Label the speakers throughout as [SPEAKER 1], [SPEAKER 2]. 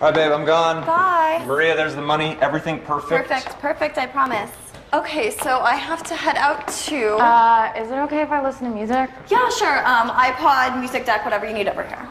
[SPEAKER 1] Bye, babe, I'm gone.
[SPEAKER 2] Bye.
[SPEAKER 1] Maria, there's the money. Everything perfect.
[SPEAKER 2] Perfect, I promise. Okay, so I have to head out to...
[SPEAKER 3] Is it okay if I listen to music?
[SPEAKER 2] Yeah, sure. iPod, music deck, whatever you need over here.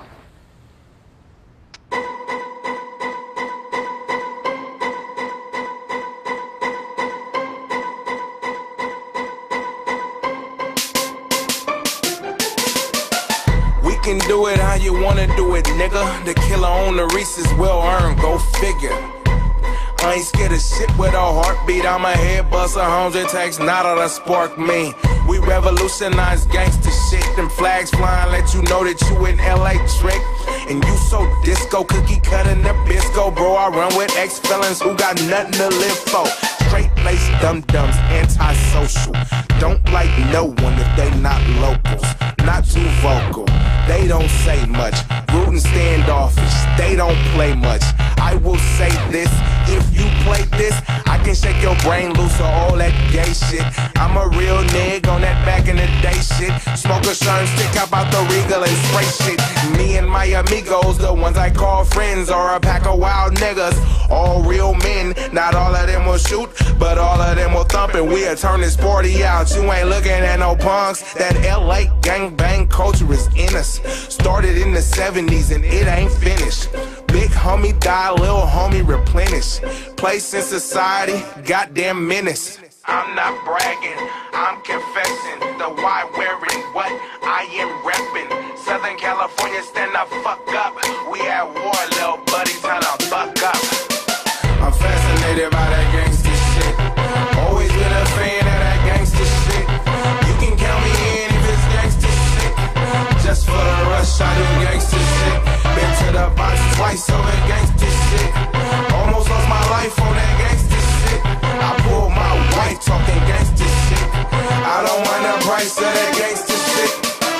[SPEAKER 4] We can do it how you wanna do it, nigga. The killer on the Reese's well earned, go figure. I ain't scared of shit with a heartbeat. I'm a head buster, 100 takes, not all that spark me. We revolutionize gangsta shit. Them flags flying, let you know that you in LA trick. And you so disco, cookie cutting the bisco. Bro, I run with ex-felons who got nothing to live for. Straight-laced dum-dums, antisocial. Don't like no one if they not locals. Not too vocal, they don't say much. Rude and standoffish, they don't play much. I will say this, if you play this, I can shake your brain loose of all that gay shit. I'm a real nigga on that back in the day shit. Smoke a shine, stick up out the Regal and spray shit. Me and my amigos, the ones I call friends, are a pack of wild niggas. All real men, not all of them will shoot, but all of them will thump, and we'll turn this party out. You ain't looking at no punks. That LA gangbang culture is in us. Started in the 70s and it ain't finished. Big homie die, little homie replenish. Place in society, goddamn menace. I'm not bragging, I'm confessing. The why wearing what I am repping. Southern California, stand the fuck up. We at war, little buddy, time to buck up. I'm fascinated by that gangsta shit. Always been a fan of that gangsta shit. You can count me in if it's gangsta shit. Just for the rush, I do gangsta shit. Been to the box twice over gangsta shit. Almost lost my life on that gangsta shit. I pulled my wife talking gangsta shit. I don't want the price of that gangsta shit.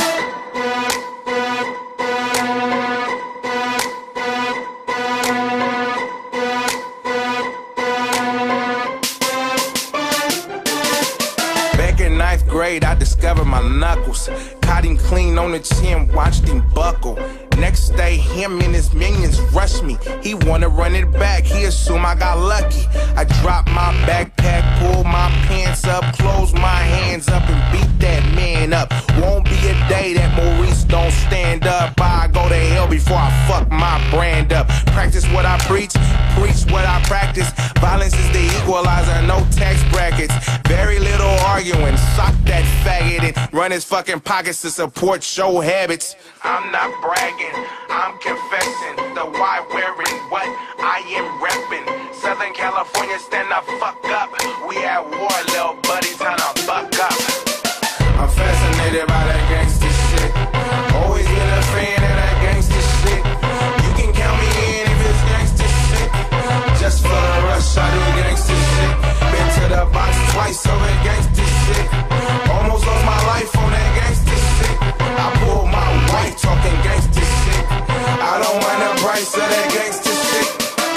[SPEAKER 4] Back in 9th grade, I discovered my knuckles. Caught him clean on the chin, watched him buckle. Next day, him and his minions rushed me. He wanna run it back, he assumed I got lucky. I dropped my backpack, pulled my pants up, closed my hands up, and beat that man up. Won't be a day that Maurice don't stand up. I go to hell before I fuck my brand up. Practice what I preach what I practice. Violence is the equalizer, no tax brackets. Very little arguing, sock that faggot and run his fucking pockets to support show habits. I'm not bragging, I'm confessing. The why wearing what I am repping. Southern California, stand the fuck up. We at war, little buddy, time to buck up. I'm fascinated by that gangsta shit. Always been a fan of that gangsta shit. You can count me in if it's gangsta shit. Just for the rush, I do gangsta shit. Been to the box twice over gangsta shit. Almost lost my life on that gangsta shit. I pulled my wife talking gangsta shit. I don't want the price of that gangsta shit.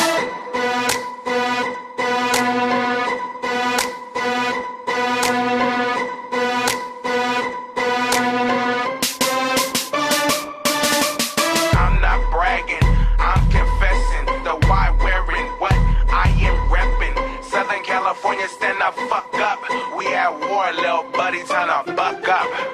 [SPEAKER 4] I'm not bragging, I'm confessing. The why wearing what I am repping. Southern California, stand the fuck up. We at war, little buddy, time to buck up.